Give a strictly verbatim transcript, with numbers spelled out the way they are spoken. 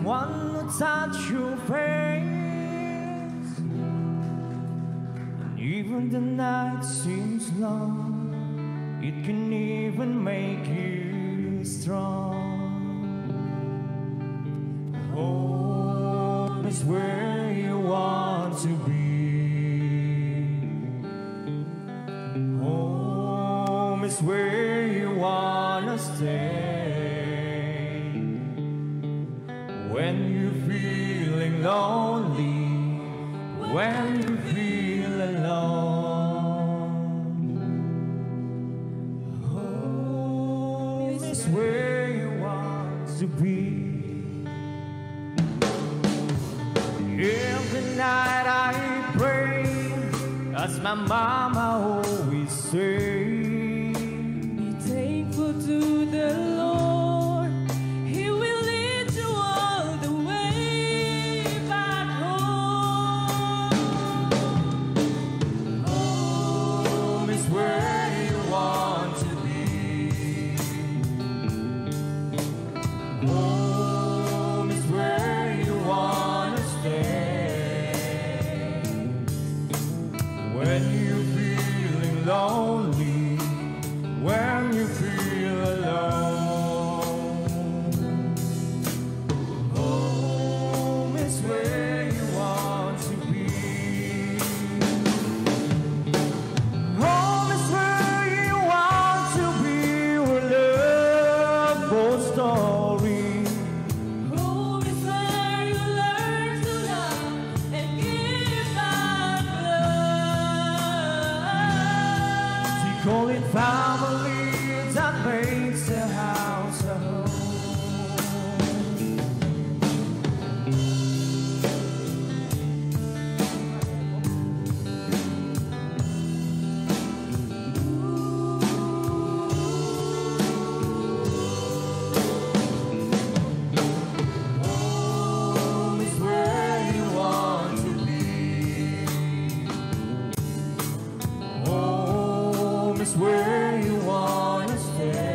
someone to touch your face. And even the night seems long, it can even make you strong. Home is where you want to be. Home is where you wanna stay. When you're feeling lonely, when you feel alone, home is where you want to be. Every night I pray, as my mama always say, be thankful to the Lord, He will lead you all the way back home. Home is where you want to be. Home is where you want to stay. When you're feeling lonely, when you feel alone, home is where you want to be. Home is where you want to be, where love goes story. Home is where you learn to love and give back love. They call it family, that makes the house a home. Home is where you want to be. Home is where you want to stay.